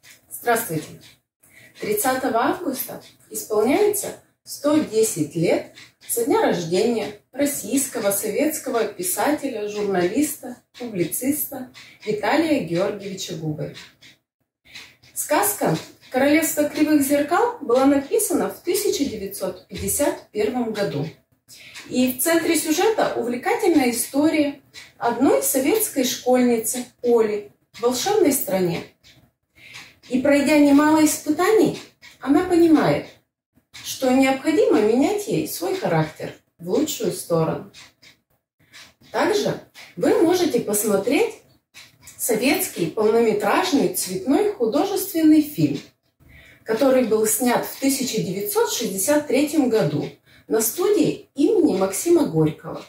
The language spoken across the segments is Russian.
Здравствуйте! 30 августа исполняется 110 лет со дня рождения российского советского писателя, журналиста, публициста Виталия Георгиевича Гоголя. Сказка «Королевство кривых зеркал» была написана в 1951 году. И в центре сюжета увлекательная история одной советской школьницы Оли в волшебной стране. И пройдя немало испытаний, она понимает, что необходимо менять ей свой характер в лучшую сторону. Также вы можете посмотреть советский полнометражный цветной художественный фильм, который был снят в 1963 году на студии имени Максима Горького.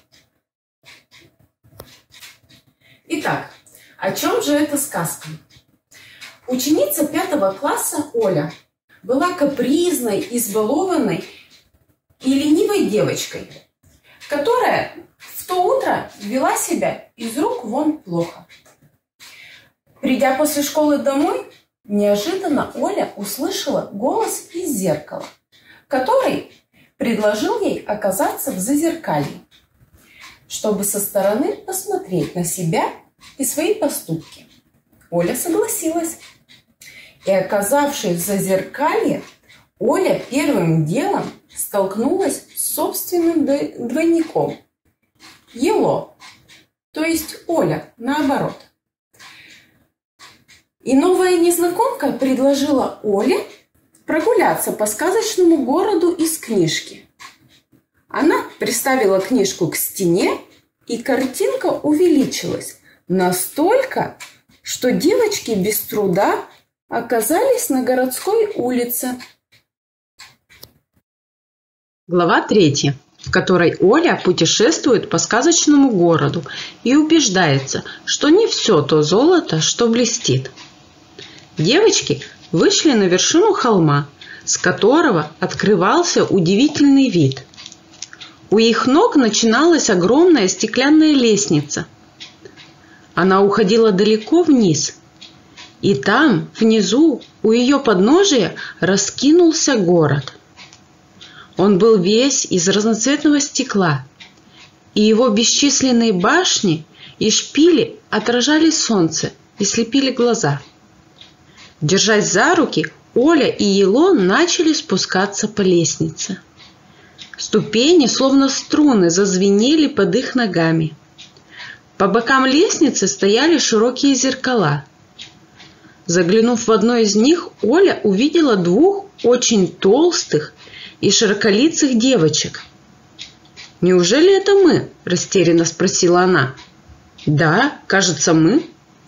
Итак, о чем же эта сказка? Ученица 5 класса Оля была капризной, избалованной и ленивой девочкой, которая в то утро вела себя из рук вон плохо. Придя после школы домой, неожиданно Оля услышала голос из зеркала, который предложил ей оказаться в зазеркалье, чтобы со стороны посмотреть на себя и свои поступки. Оля согласилась. И, оказавшись в зазеркалье, Оля первым делом столкнулась с собственным двойником – Ело, то есть Оля, наоборот. И новая незнакомка предложила Оле прогуляться по сказочному городу из книжки. Она приставила книжку к стене, и картинка увеличилась настолько, что девочки без труда оказались на городской улице. Глава 3, в которой Оля путешествует по сказочному городу и убеждается, что не все то золото, что блестит. Девочки вышли на вершину холма, с которого открывался удивительный вид. У их ног начиналась огромная стеклянная лестница. Она уходила далеко вниз. И там, внизу, у ее подножия раскинулся город. Он был весь из разноцветного стекла, и его бесчисленные башни и шпили отражали солнце и слепили глаза. Держась за руки, Оля и Ело начали спускаться по лестнице. Ступени, словно струны, зазвенели под их ногами. По бокам лестницы стояли широкие зеркала. Заглянув в одно из них, Оля увидела 2 очень толстых и широколицых девочек. «Неужели это мы?» – растерянно спросила она. «Да, кажется, мы».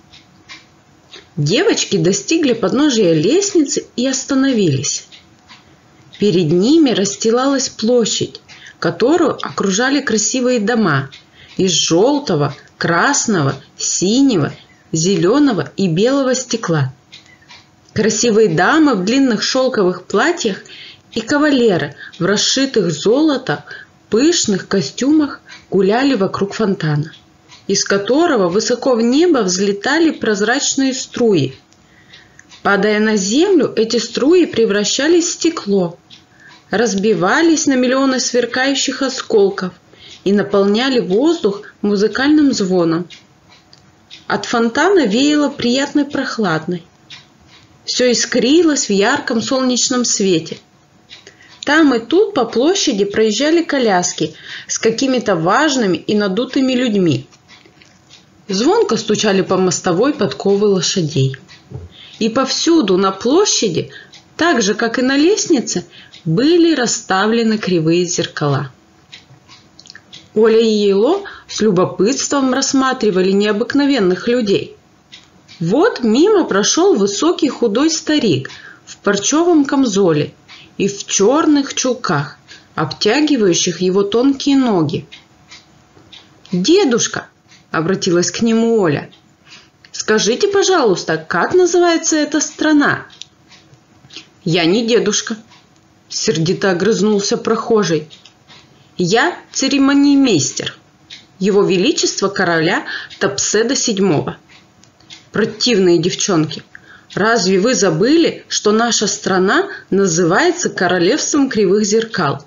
Девочки достигли подножия лестницы и остановились. Перед ними расстилалась площадь, которую окружали красивые дома из желтого, красного, синего, зеленого и белого стекла. Красивые дамы в длинных шелковых платьях и кавалеры в расшитых золотом пышных костюмах гуляли вокруг фонтана, из которого высоко в небо взлетали прозрачные струи. Падая на землю, эти струи превращались в стекло, разбивались на миллионы сверкающих осколков и наполняли воздух музыкальным звоном. От фонтана веяло приятной прохладной. Все искрилось в ярком солнечном свете. Там и тут по площади проезжали коляски с какими-то важными и надутыми людьми. Звонко стучали по мостовой подковы лошадей. И повсюду на площади, так же, как и на лестнице, были расставлены кривые зеркала. Оля и Ело с любопытством рассматривали необыкновенных людей. Вот мимо прошел высокий худой старик в парчевом камзоле и в черных чулках, обтягивающих его тонкие ноги. «Дедушка!» – обратилась к нему Оля. «Скажите, пожалуйста, как называется эта страна?» «Я не дедушка», – сердито огрызнулся прохожий. «Я церемониймейстер, его величество короля Топседа VII. Противные девчонки. Разве вы забыли, что наша страна называется Королевством Кривых Зеркал?»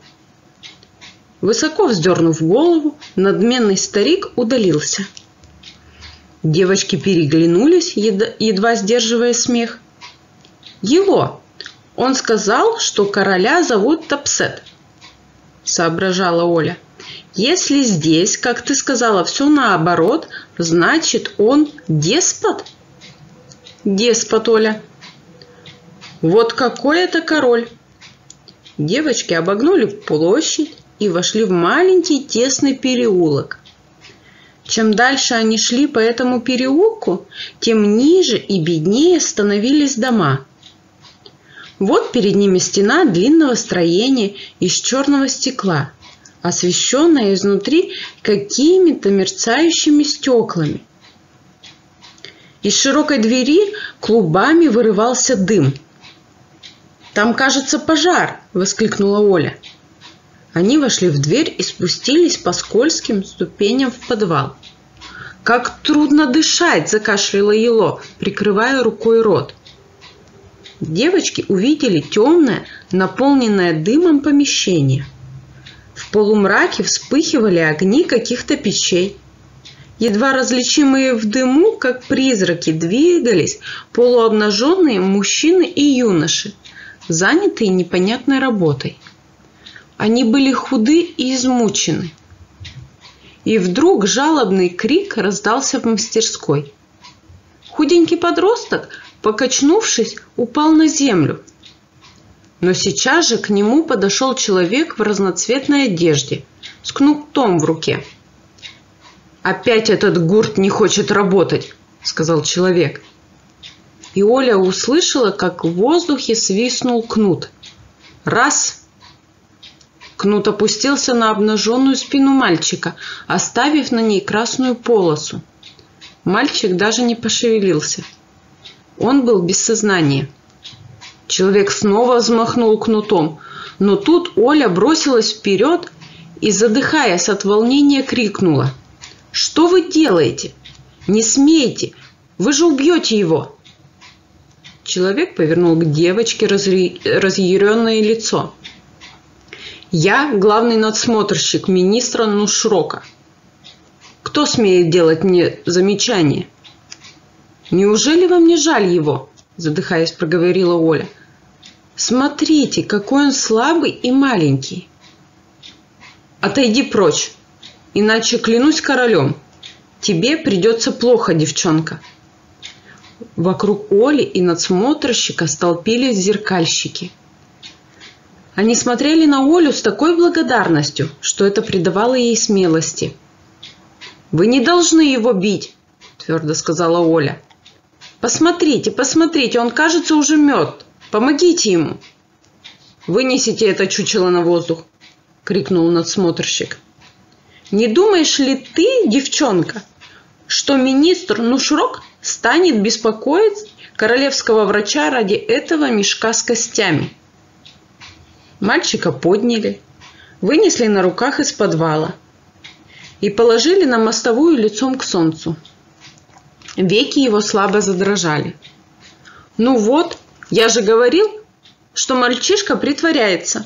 Высоко вздернув голову, надменный старик удалился. Девочки переглянулись, едва сдерживая смех. «Его! Он сказал, что короля зовут Топсет», — соображала Оля. «Если здесь, как ты сказала, все наоборот, значит, он деспот?» «Деспот, Оля». «Вот какой это король!» Девочки обогнули площадь и вошли в маленький тесный переулок. Чем дальше они шли по этому переулку, тем ниже и беднее становились дома. Вот перед ними стена длинного строения из черного стекла, освещенная изнутри какими-то мерцающими стеклами. Из широкой двери клубами вырывался дым. «Там, кажется, пожар!» – воскликнула Оля. Они вошли в дверь и спустились по скользким ступеням в подвал. «Как трудно дышать!» – закашляла Ело, прикрывая рукой рот. Девочки увидели темное, наполненное дымом помещение. В полумраке вспыхивали огни каких-то печей. Едва различимые в дыму, как призраки, двигались полуобнаженные мужчины и юноши, занятые непонятной работой. Они были худы и измучены. И вдруг жалобный крик раздался в мастерской. Худенький подросток, покачнувшись, упал на землю. Но сейчас же к нему подошел человек в разноцветной одежде с кнутом в руке. «Опять этот гурт не хочет работать», — сказал человек. И Оля услышала, как в воздухе свистнул кнут. Раз! Кнут опустился на обнаженную спину мальчика, оставив на ней красную полосу. Мальчик даже не пошевелился. Он был без сознания. Человек снова взмахнул кнутом, но тут Оля бросилась вперед и, задыхаясь от волнения, крикнула: «Что вы делаете? Не смейте! Вы же убьете его!» Человек повернул к девочке разъяренное лицо. «Я главный надсмотрщик министра Нушрока. Кто смеет делать мне замечания?» «Неужели вам не жаль его?» – задыхаясь, проговорила Оля. «Смотрите, какой он слабый и маленький». «Отойди прочь, иначе, клянусь королем, тебе придется плохо, девчонка». Вокруг Оли и надсмотрщика столпились зеркальщики. Они смотрели на Олю с такой благодарностью, что это придавало ей смелости. «Вы не должны его бить», – твердо сказала Оля. «Посмотрите, посмотрите, он, кажется, уже мертв. Помогите ему». «Вынесите это чучело на воздух», – крикнул надсмотрщик. «Не думаешь ли ты, девчонка, что министр Нушрок станет беспокоить королевского врача ради этого мешка с костями?» Мальчика подняли, вынесли на руках из подвала и положили на мостовую лицом к солнцу. Веки его слабо задрожали. «Ну вот, я же говорил, что мальчишка притворяется».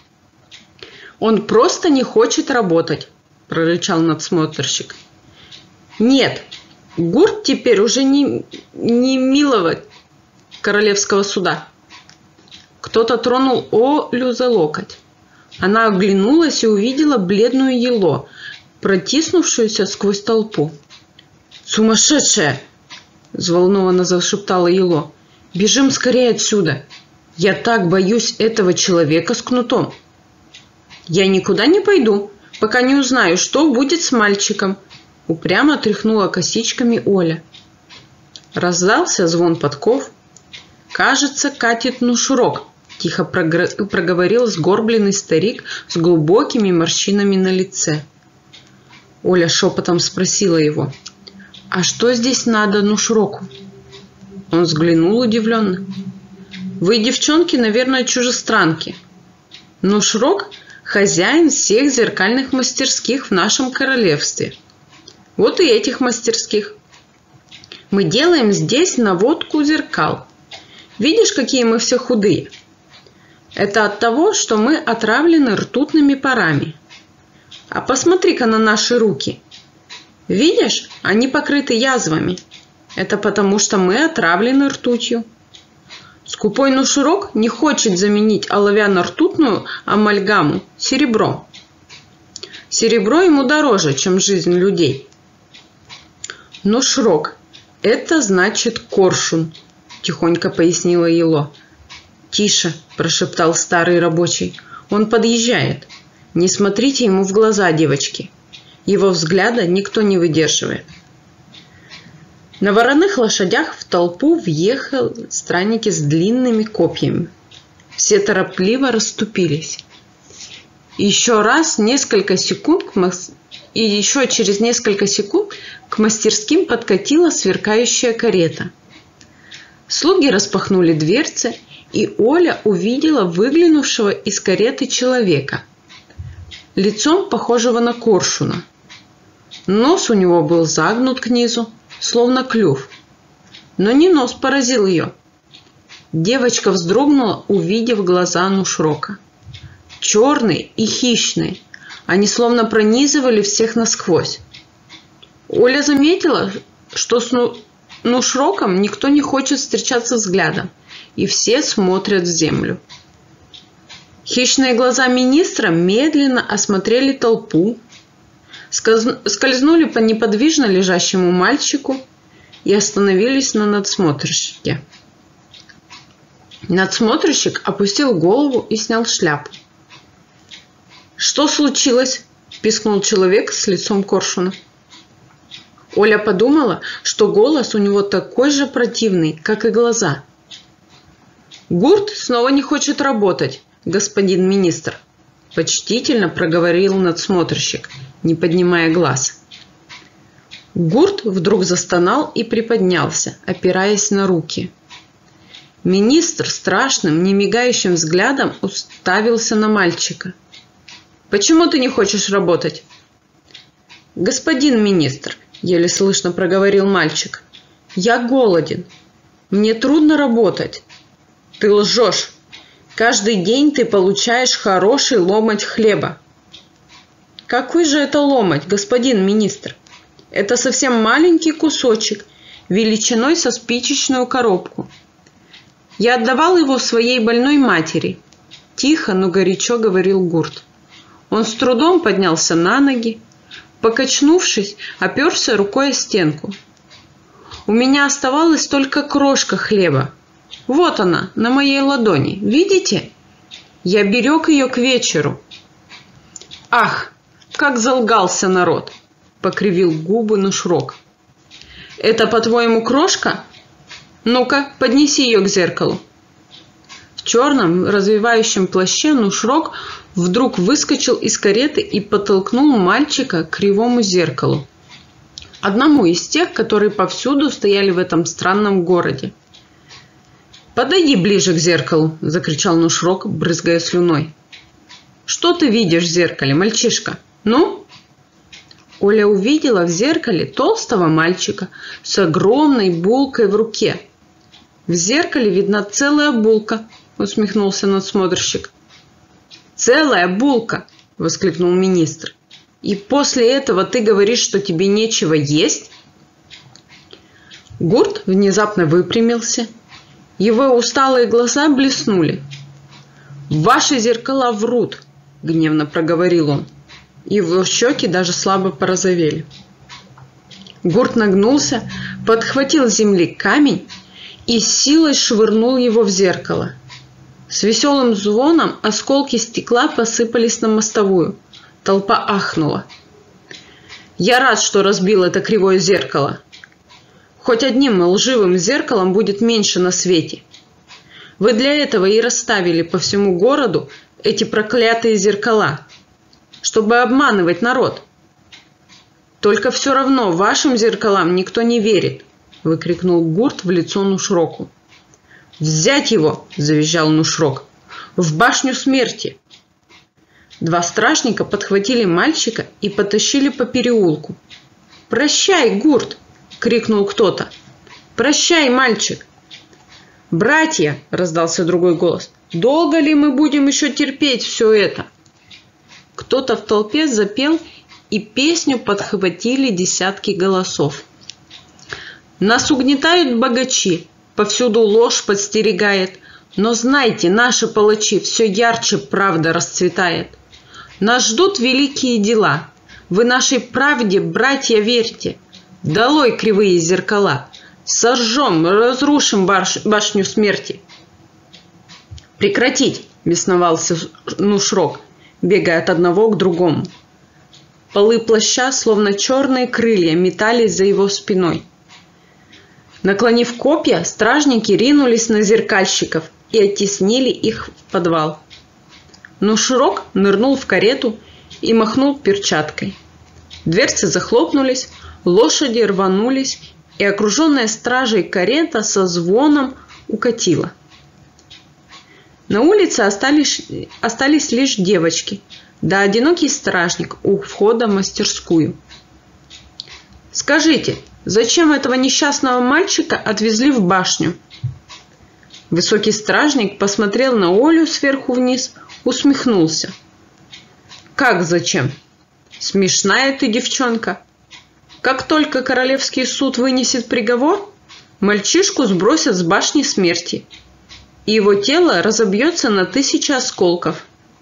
«Он просто не хочет работать», – прорычал надсмотрщик. «Нет, гурт теперь уже не миловать королевского суда». Кто-то тронул Олю за локоть. Она оглянулась и увидела бледную Ело, протиснувшуюся сквозь толпу. «Сумасшедшая!» – взволнованно зашептала Ело. «Бежим скорее отсюда! Я так боюсь этого человека с кнутом!» «Я никуда не пойду, пока не узнаю, что будет с мальчиком!» – упрямо тряхнула косичками Оля. Раздался звон подков. «Кажется, катит Нушрок», – тихо проговорил сгорбленный старик с глубокими морщинами на лице. Оля шепотом спросила его: «А что здесь надо Нушроку?» Он взглянул удивленно. «Вы, девчонки, наверное, чужестранки. Нушрок – хозяин всех зеркальных мастерских в нашем королевстве. Вот и этих мастерских. Мы делаем здесь наводку зеркал. Видишь, какие мы все худые? Это от того, что мы отравлены ртутными парами. А посмотри-ка на наши руки. Видишь, они покрыты язвами. Это потому, что мы отравлены ртутью. Скупой Нушрок не хочет заменить оловянно-ртутную амальгаму серебром. Серебро ему дороже, чем жизнь людей. Нушрок – это значит коршун, тихонько пояснила Ело. Тише, прошептал старый рабочий. Он подъезжает. Не смотрите ему в глаза, девочки. Его взгляда никто не выдерживает. На вороных лошадях в толпу въехали странники с длинными копьями. Все торопливо расступились. И еще через несколько секунд к мастерским подкатила сверкающая карета. Слуги распахнули дверцы, и Оля увидела выглянувшего из кареты человека, лицом похожего на коршуна. Нос у него был загнут к низу, словно клюв. Но не нос поразил ее. Девочка вздрогнула, увидев глаза Нушрока. Черные и хищные, они словно пронизывали всех насквозь. Оля заметила, что с Нушроком никто не хочет встречаться взглядом, и все смотрят в землю. Хищные глаза министра медленно осмотрели толпу, скользнули по неподвижно лежащему мальчику и остановились на надсмотрщике. Надсмотрщик опустил голову и снял шляпу. «Что случилось?» – пискнул человек с лицом коршуна. Оля подумала, что голос у него такой же противный, как и глаза. «Гурт снова не хочет работать, господин министр», – почтительно проговорил надсмотрщик, не поднимая глаз. Гурт вдруг застонал и приподнялся, опираясь на руки. Министр страшным, немигающим взглядом уставился на мальчика. «Почему ты не хочешь работать?» «Господин министр», – еле слышно проговорил мальчик, – «я голоден. Мне трудно работать». «Ты лжешь. Каждый день ты получаешь хороший ломоть хлеба». «Какой же это ломоть, господин министр? Это совсем маленький кусочек, величиной со спичечную коробку. Я отдавал его своей больной матери», – тихо, но горячо говорил Гурт. Он с трудом поднялся на ноги, покачнувшись, оперся рукой о стенку. «У меня оставалась только крошка хлеба. Вот она, на моей ладони. Видите? Я берег ее к вечеру». «Ах, как залгался народ!» – покривил губы Нушрок. «Это, по-твоему, крошка? Ну-ка, поднеси ее к зеркалу». В черном развивающем плаще Нушрок вдруг выскочил из кареты и подтолкнул мальчика к кривому зеркалу, одному из тех, которые повсюду стояли в этом странном городе. «Подойди ближе к зеркалу!» – закричал Нушрок, брызгая слюной. «Что ты видишь в зеркале, мальчишка? Ну?» Оля увидела в зеркале толстого мальчика с огромной булкой в руке. «В зеркале видна целая булка», – усмехнулся надсмотрщик. «Целая булка!» – воскликнул министр. «И после этого ты говоришь, что тебе нечего есть?» Гурт внезапно выпрямился. Его усталые глаза блеснули. «Ваши зеркала врут!» – гневно проговорил он. Его щеки даже слабо порозовели. Гурт нагнулся, подхватил с земли камень и силой швырнул его в зеркало. С веселым звоном осколки стекла посыпались на мостовую. Толпа ахнула. «Я рад, что разбил это кривое зеркало. Хоть одним лживым зеркалом будет меньше на свете. Вы для этого и расставили по всему городу эти проклятые зеркала, чтобы обманывать народ. Только все равно вашим зеркалам никто не верит», – выкрикнул Гурт в лицо Нушроку. «Взять его!» – завизжал Нушрок. «В башню смерти!» Два стражника подхватили мальчика и потащили по переулку. «Прощай, Гурт!» – крикнул кто-то. «Прощай, мальчик!» «Братья!» – раздался другой голос. «Долго ли мы будем еще терпеть все это?» Кто-то в толпе запел, и песню подхватили десятки голосов. «Нас угнетают богачи, повсюду ложь подстерегает, но знайте, наши палачи все ярче правда расцветает. Нас ждут великие дела, вы нашей правде, братья, верьте. Долой кривые зеркала, сожжем, разрушим башню смерти». «Прекратить!» – бесновался Нушрок, бегая от одного к другому. Полы плаща, словно черные крылья, метались за его спиной. Наклонив копья, стражники ринулись на зеркальщиков и оттеснили их в подвал. Нушрок нырнул в карету и махнул перчаткой. Дверцы захлопнулись, лошади рванулись, и окруженная стражей карета со звоном укатила. На улице остались лишь девочки, да одинокий стражник у входа в мастерскую. «Скажите, зачем этого несчастного мальчика отвезли в башню?» Высокий стражник посмотрел на Олю сверху вниз, усмехнулся. «Как зачем? Смешная ты девчонка. Как только королевский суд вынесет приговор, мальчишку сбросят с башни смерти, и его тело разобьется на 1000 осколков».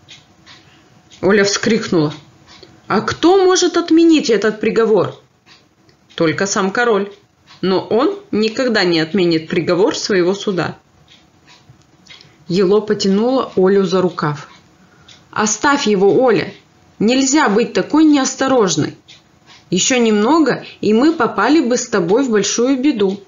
Оля вскрикнула. «А кто может отменить этот приговор?» «Только сам король. Но он никогда не отменит приговор своего суда». Ело потянула Олю за рукав. «Оставь его, Оля! Нельзя быть такой неосторожной. Еще немного, и мы попали бы с тобой в большую беду».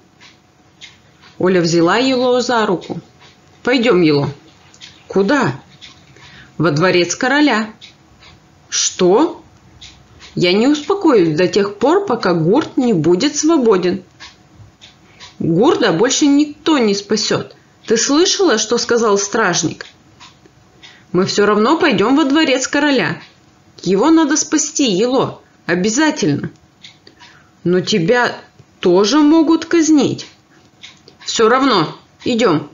Оля взяла Ело за руку. «Пойдем, Ело». «Куда?» «Во дворец короля». «Что?» «Я не успокоюсь до тех пор, пока Гурт не будет свободен». «Гурда больше никто не спасет. Ты слышала, что сказал стражник?» «Мы все равно пойдем во дворец короля. Его надо спасти, Ело. Обязательно». «Но тебя тоже могут казнить». «Все равно. Идем».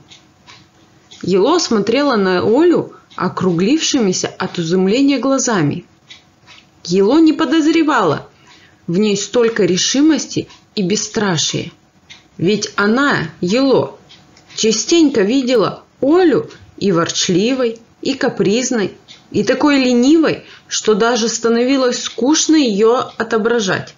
Ело смотрела на Олю округлившимися от изумления глазами. Ело не подозревала в ней столько решимости и бесстрашия. Ведь она, Ело, частенько видела Олю и ворчливой, и капризной, и такой ленивой, что даже становилось скучно ее отображать.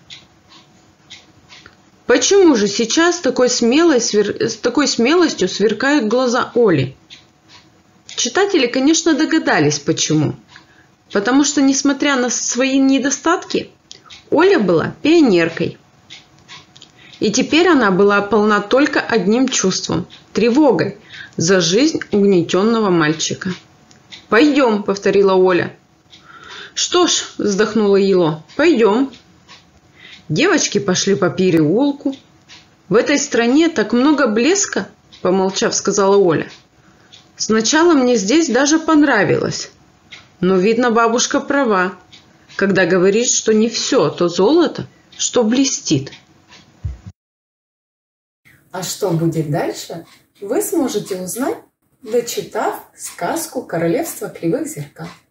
Почему же сейчас с такой смелостью сверкают глаза Оли? Читатели, конечно, догадались, почему. Потому что, несмотря на свои недостатки, Оля была пионеркой. И теперь она была полна только одним чувством – тревогой за жизнь угнетенного мальчика. «Пойдем», – повторила Оля. «Что ж», – вздохнула Ело, – «пойдем». Девочки пошли по переулку. «В этой стране так много блеска», – помолчав, сказала Оля. «Сначала мне здесь даже понравилось. Но, видно, бабушка права, когда говорит, что не все то золото, что блестит». А что будет дальше, вы сможете узнать, дочитав сказку «Королевство кривых зеркал».